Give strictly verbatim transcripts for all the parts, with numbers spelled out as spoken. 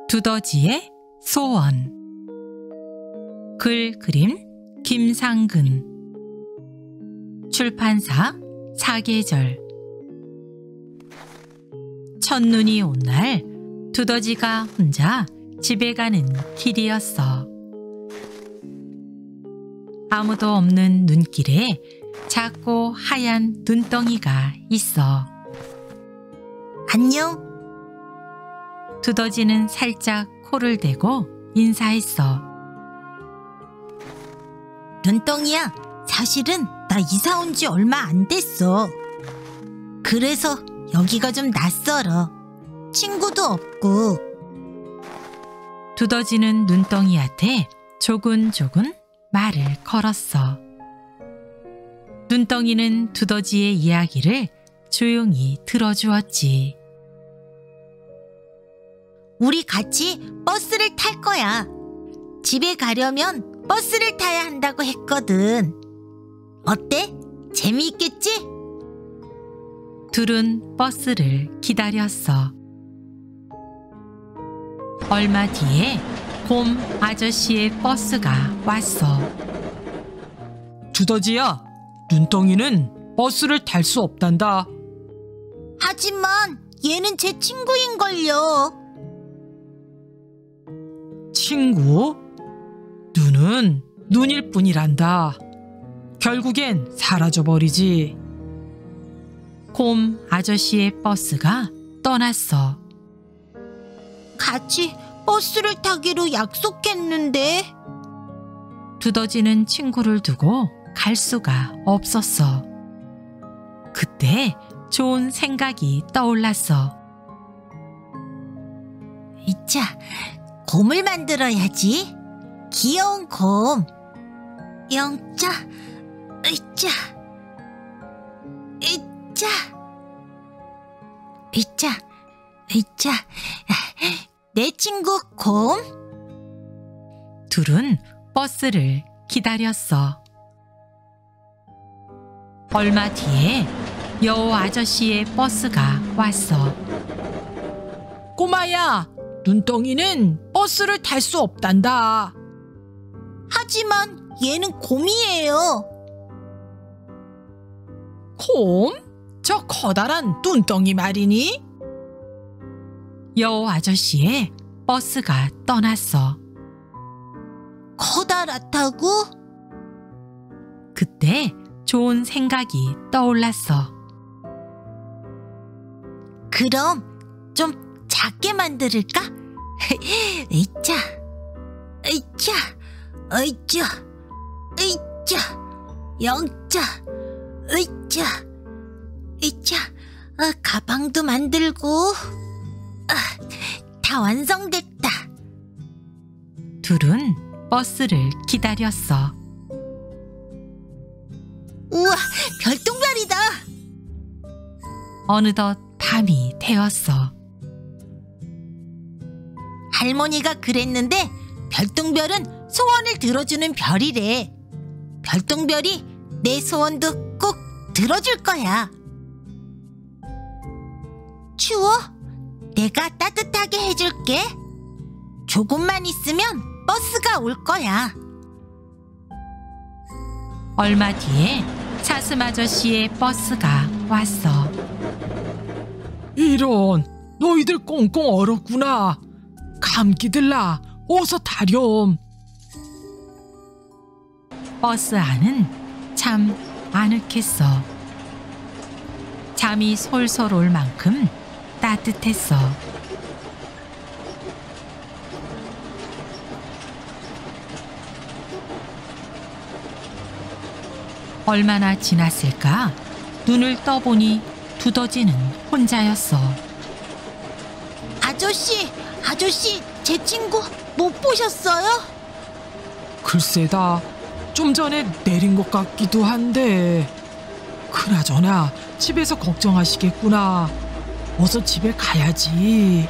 두더지의 소원. 글 그림 김상근. 출판사 사계절. 첫눈이 온 날 두더지가 혼자 집에 가는 길이었어. 아무도 없는 눈길에 작고 하얀 눈덩이가 있어. 안녕. 두더지는 살짝 코를 대고 인사했어. 눈덩이야, 사실은 나 이사 온 지 얼마 안 됐어. 그래서 여기가 좀 낯설어. 친구도 없고. 두더지는 눈덩이한테 조근조근 말을 걸었어. 눈덩이는 두더지의 이야기를 조용히 들어주었지. 우리 같이 버스를 탈 거야. 집에 가려면 버스를 타야 한다고 했거든. 어때? 재미있겠지? 둘은 버스를 기다렸어. 얼마 뒤에 곰 아저씨의 버스가 왔어. 두더지야, 눈덩이는 버스를 탈 수 없단다. 하지만 얘는 제 친구인걸요. 친구? 눈은 눈일 뿐이란다. 결국엔 사라져버리지. 곰 아저씨의 버스가 떠났어. 같이 버스를 타기로 약속했는데. 두더지는 친구를 두고 갈 수가 없었어. 그때 좋은 생각이 떠올랐어. 이자, 곰을 만들어야지. 귀여운 곰. 영자, 으짜, 으짜, 으짜, 으짜. 내 친구 곰. 둘은 버스를 기다렸어. 얼마 뒤에 여우 아저씨의 버스가 왔어. 꼬마야, 눈덩이는 버스를 탈 수 없단다. 하지만 얘는 곰이에요. 곰? 저 커다란 눈덩이 말이니? 여우 아저씨의 버스가 떠났어. 커다랗다고? 그때 좋은 생각이 떠올랐어. 그럼 좀 작게 만들까? 으이짜, 으이짜, 으이짜, 으이짜, 영자, 으이짜, 으이짜. 아, 가방도 만들고. 아, 다 완성됐다. 둘은 버스를 기다렸어. 우와, 별똥별이다. 어느덧 밤이 되었어. 할머니가 그랬는데 별똥별은 소원을 들어주는 별이래. 별똥별이 내 소원도 꼭 들어줄 거야. 추워? 내가 따뜻하게 해줄게. 조금만 있으면 버스가 올 거야. 얼마 뒤에 사슴 아저씨의 버스가 왔어. 이런, 너희들 꽁꽁 얼었구나. 감기들라, 어서 타렴. 버스 안은 참 아늑했어. 잠이 솔솔 올 만큼 따뜻했어. 얼마나 지났을까? 눈을 떠보니 두더지는 혼자였어. 아저씨, 아저씨, 제 친구 못 보셨어요? 글쎄다, 좀 전에 내린 것 같기도 한데. 그나저나 집에서 걱정하시겠구나. 어서 집에 가야지.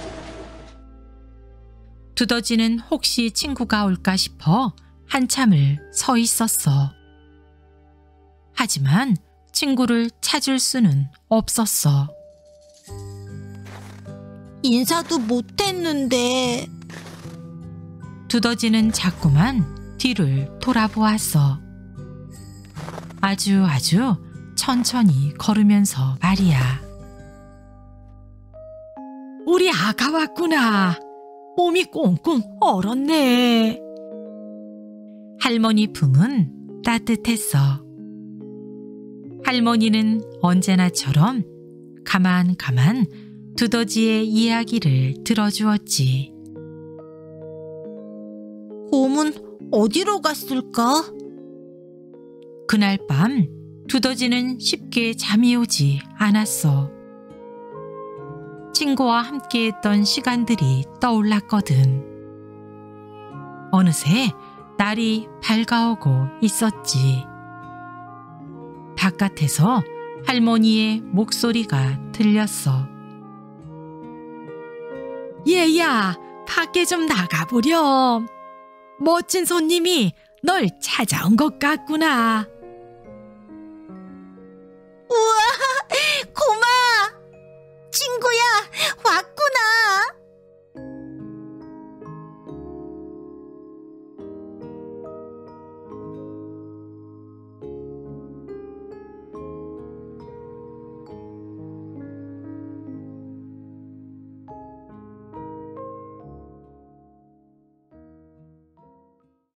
두더지는 혹시 친구가 올까 싶어 한참을 서 있었어. 하지만 친구를 찾을 수는 없었어. 인사도 못했는데. 두더지는 자꾸만 뒤를 돌아보았어. 아주 아주 천천히 걸으면서 말이야. 우리 아가 왔구나. 몸이 꽁꽁 얼었네. 할머니 품은 따뜻했어. 할머니는 언제나처럼 가만가만 두더지의 이야기를 들어주었지. 곰은 어디로 갔을까? 그날 밤 두더지는 쉽게 잠이 오지 않았어. 친구와 함께했던 시간들이 떠올랐거든. 어느새 날이 밝아오고 있었지. 바깥에서 할머니의 목소리가 들렸어. 얘야, 밖에 좀 나가보렴. 멋진 손님이 널 찾아온 것 같구나.